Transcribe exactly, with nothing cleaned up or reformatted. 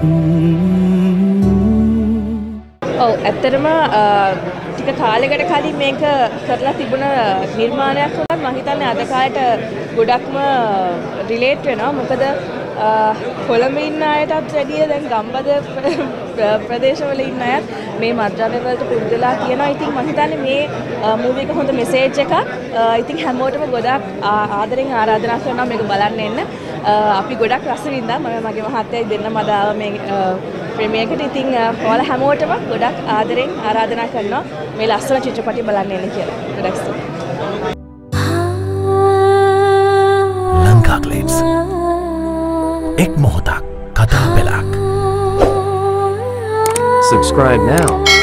ඔව් ඇත්තටම ටික කාලයකට කලින් මේක කරලා තිබුණ නිර්මාණයක් වුණත් මම හිතන්නේ අද කාලේට ගොඩක්ම රිලේට් වෙනවා. මොකද කොළඹ ඉන්න අයටත් වැඩිය දැන් ගම්බද ප්‍රදේශවල ඉන්න අයත් මේ මත්ද්‍රව්‍ය වලට පුරුදු වෙලා තියෙනවා. ඉතින් මම හිතන්නේ මේ මූවි එක හොඳ මෙසේජ් එකක්. ඉතින් හැමෝටම ගොඩක් ආදරෙන් ආරාධනා කරනවා මේක බලන්න එන්න. අපි ගොඩක් රස විඳා මම මගේ මහත්තයයි දෙන්නම අදාව මේ ප්‍රීමියර් එකට. ඉතින් ඔයාලා හැමෝටම ගොඩක් ආදරෙන් ආරාධනා කරනවා මේ ලස්සන චිත්‍රපටය බලන්න එන්න කියලා. ගොඩක් ස්තුතියි. ලංකා ක්ලිප්ස් එක් මොහොතක් කතා පෙළක්. Subscribe now.